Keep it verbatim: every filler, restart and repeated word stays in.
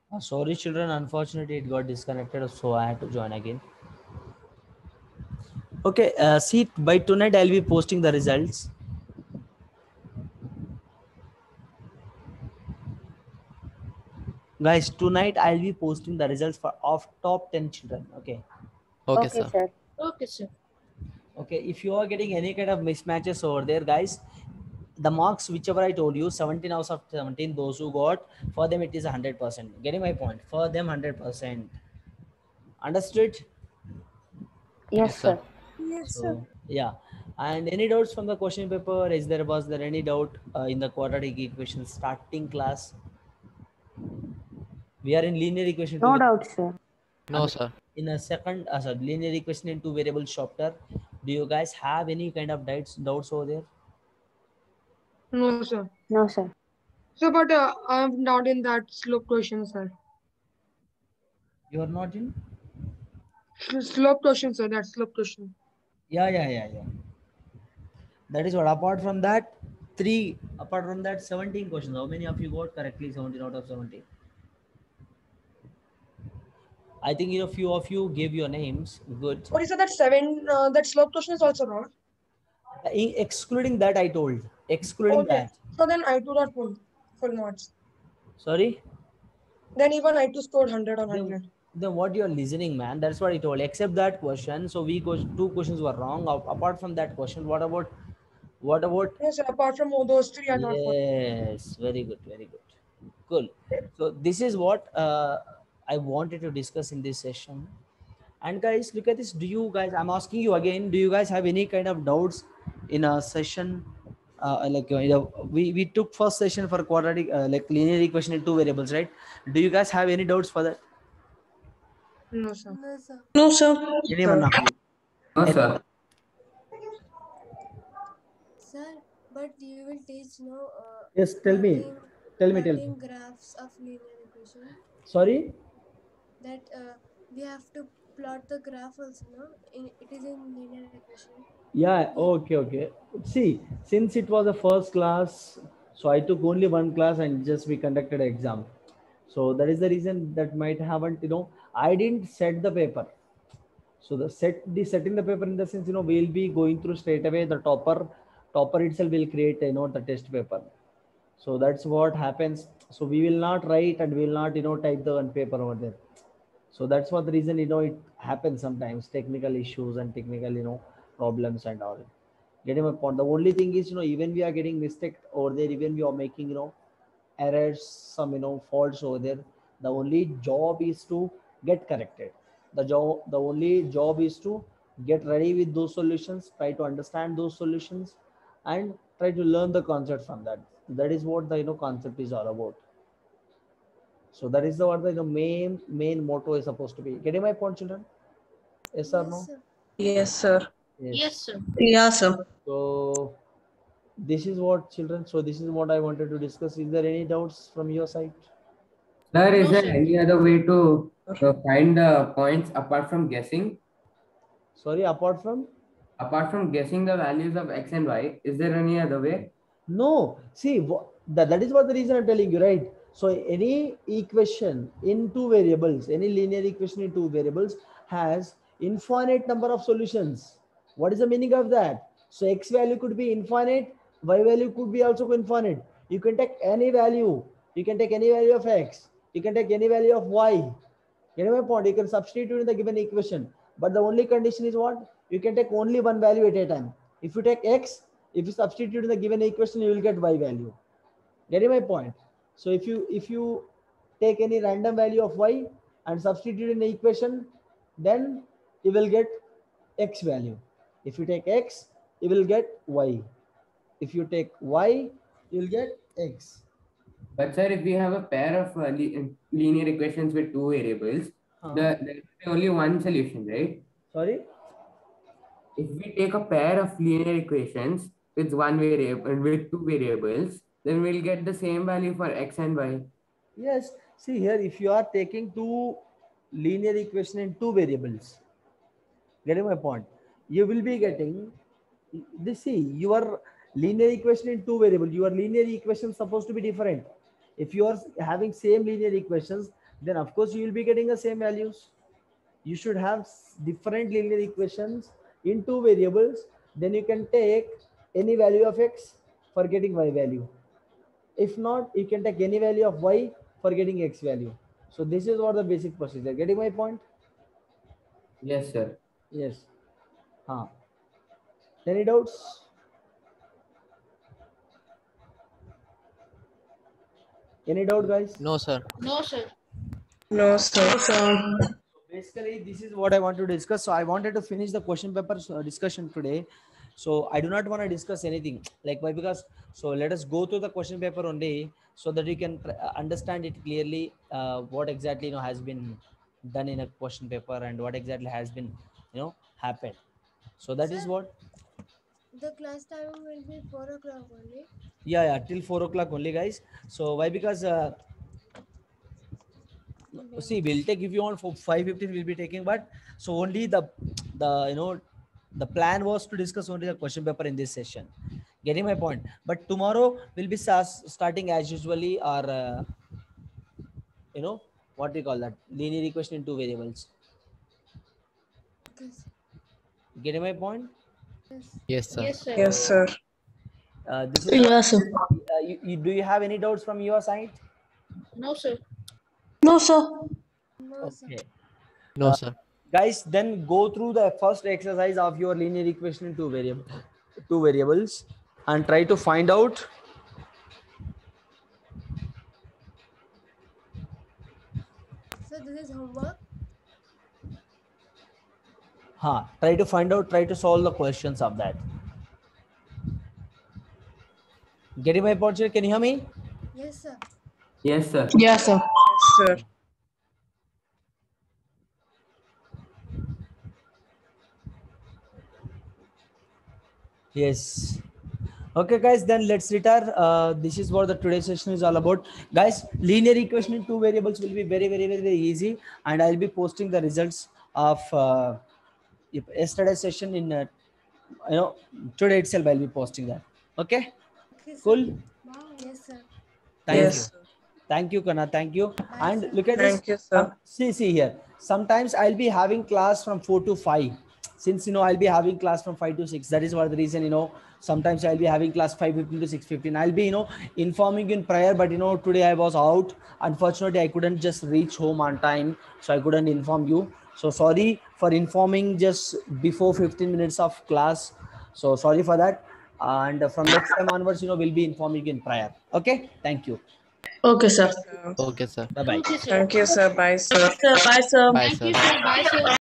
Uh, sorry, children. Unfortunately, it got disconnected, so I had to join again. Okay. Uh, see, by tonight I'll be posting the results. Guys, tonight I'll be posting the results for of top ten children. Okay. Okay, Okay, sir. sir. Okay, sir. Okay. If you are getting any kind of mismatches over there, guys, the marks whichever I told you, seventeen out of seventeen, those who got, for them it is one hundred percent. Getting my point? For them, one hundred percent. Understood? Yes, Yes, sir. sir. Yes, sir. So yeah. And any doubts from the question paper? Is there was there any doubt uh, in the quadratic equation starting class? We are in linear equation No two. doubt, sir. No, sir. In a second, uh, sorry, linear equation in two variables chapter. Do you guys have any kind of doubts doubts over there? No, sir. No, sir. So, but uh, I'm not in that slope question, sir. You are not in? Sl- Slope question, sir. That's slope question. Yeah, yeah, yeah, yeah. That is what. Apart from that, three. Apart from that, seventeen questions. How many of you got correctly? seventeen out of seventeen. I think you know few of you gave your names. Good. What is that seven? Uh, that slope question is also wrong. Uh, in- excluding that, I told. Excluding Okay. that. So then I two got full full marks. Sorry. Then even I two scored hundred on Then, hundred. then what you're listening, man? That's what I told. Except that question. So we go two questions were wrong. A- Apart from that question, what about what about Yes, sir. Apart from all those three, I got full. yes, very good, very good. Cool. So this is what uh, I wanted to discuss in this session. And guys, look at this. Do you guys, I'm asking you again, do you guys have any kind of doubts in a session? Uh, like, uh, you know, we, we took first session for quadratic, uh, like linear equation in two variables, right? Do you guys have any doubts for that? No, sir. No, sir. No, sir. Anyone of you? No, Any- sir. Sir, but you will teach no uh, Yes, tell me. plotting, Tell me, tell me. plotting graphs of linear equation. Sorry? That uh, we have to plot the graph also, no? In, it is in linear equation. Yeah, We, okay, okay. See, since it was a first class, so I took only one class and just we conducted an exam. So that is the reason that might haven't, you know, I didn't set the paper. So the set the setting the paper in the sense, you know, we'll be going through straight away the topper, topper itself will create, you know, the test paper. So that's what happens. So we will not write and we will not, you know, type the one paper over there. So that's what the reason, you know, it happens sometimes, technical issues and technical, you know, problems and all. Getting my point. The only thing is, you know, even we are getting mistake over there, even we are making, you know, errors, some, you know, faults over there. The only job is to get corrected. The job, the only job is to get ready with those solutions, try to understand those solutions, and try to learn the concept from that. That is what the, you know, concept is all about. So that is the what the, you know, main main motto is supposed to be. Getting my point, children? Yes or yes, no? sir. Yes, sir. Yes. Yes, sir. Yeah, sir. So this is what, children. So this is what I wanted to discuss. Is there any doubts from your side? Sir, is No, there sir. any other way to uh, find the points apart from guessing? Sorry, apart from Apart from guessing the values of x and y, is there any other way? no. See, wha- that, that is what the reason I'm telling you, right? So any equation in two variables, any linear equation in two variables has infinite number of solutions. What is the meaning of that? So x value could be infinite, y value could be also infinite. You can take any value. You can take any value of x. You can take any value of y. Get my point? You can substitute in the given equation. But the only condition is what? You can take only one value at a time. If you take x, if you substitute in the given equation, you will get y value. Getting my point? So if you if you take any random value of y and substitute in the equation, then you will get x value. If you take x, you will get y. If you take y, you will get x. But sir, if we have a pair of uh, li- linear equations with two variables, Huh? the there is only one solution, right? Sorry? If we take a pair of linear equations with one variable and with two variables, then we'll get the same value for x and y. Yes. See here, if you are taking two linear equation in two variables, getting my point, you will be getting this. See, your linear equation in two variables, your linear equation supposed to be different. If you are having same linear equations, then of course you will be getting the same values. You should have s- different linear equations in two variables. Then you can take any value of x for getting y value. If not, you can take any value of y for getting x value. So this is what the basic procedure. Getting my point? Yes, sir. Yes. Huh. Any doubts? Any doubt, guys? No, sir. No, sir. No, sir. Basically, this is what I want to discuss. So I wanted to finish the question paper uh, discussion today. So I do not want to discuss anything like why, because so let us go through the question paper only so that you can tr- uh, understand it clearly, uh, what exactly you know has been done in a question paper and what exactly has been you know happened. So that is Sir? what. The class timing will be four o'clock only. Yeah, yeah, till four o'clock only, guys. So why? Because uh, see, we'll take, if you want for five fifteen we'll be taking, but so only the the you know the plan was to discuss only the question paper in this session. Getting my point? But tomorrow we'll be sa- starting as usually our uh, you know what we call that linear equation in two variables. Okay, sir. Getting my point? Yes. Yes, sir. Yes, sir. Yes, sir. Uh, this is Yes, sir. uh, you, you, do you have any doubts from your side? No, sir. No, sir. No, sir. Okay. No, Uh, sir. Guys, then go through the first exercise of your linear equation in two variable two variables and try to find out So this is homework. huh, try to find out try to solve the questions of that. Getting my point, sir? Can you hear me? Yes, sir. Yes, sir. Yes, sir. Yes, sir. Yes. Okay, guys, then let's retire. Uh, this is what the today's session is all about. Guys, linear equation in two variables will be very, very, very, very easy. And I'll be posting the results of uh, yesterday's session in, uh, you know, today itself I'll be posting that. Okay, Okay, sir. cool. Bye. Yes, sir. Thank Yes, you. sir. Thank you, Kana. Thank you. Bye, And sir. look at this. Thank you, Um, sir. see, see here. Sometimes I'll be having class from four to five. Since you know I'll be having class from five to six. That is what the reason. You know, sometimes I'll be having class five fifteen to six fifteen. I'll be you know informing you in prior, but you know today I was out. Unfortunately, I couldn't just reach home on time, so I couldn't inform you. So sorry for informing just before fifteen minutes of class. So sorry for that. And from next time onwards, you know, we'll be informing you in prior. Okay. Thank you. Okay, sir. Okay, sir. Bye bye. Okay, sir. Thank you, sir. Bye, sir. Bye, sir. Bye, Thank sir. you, sir. Bye, sir.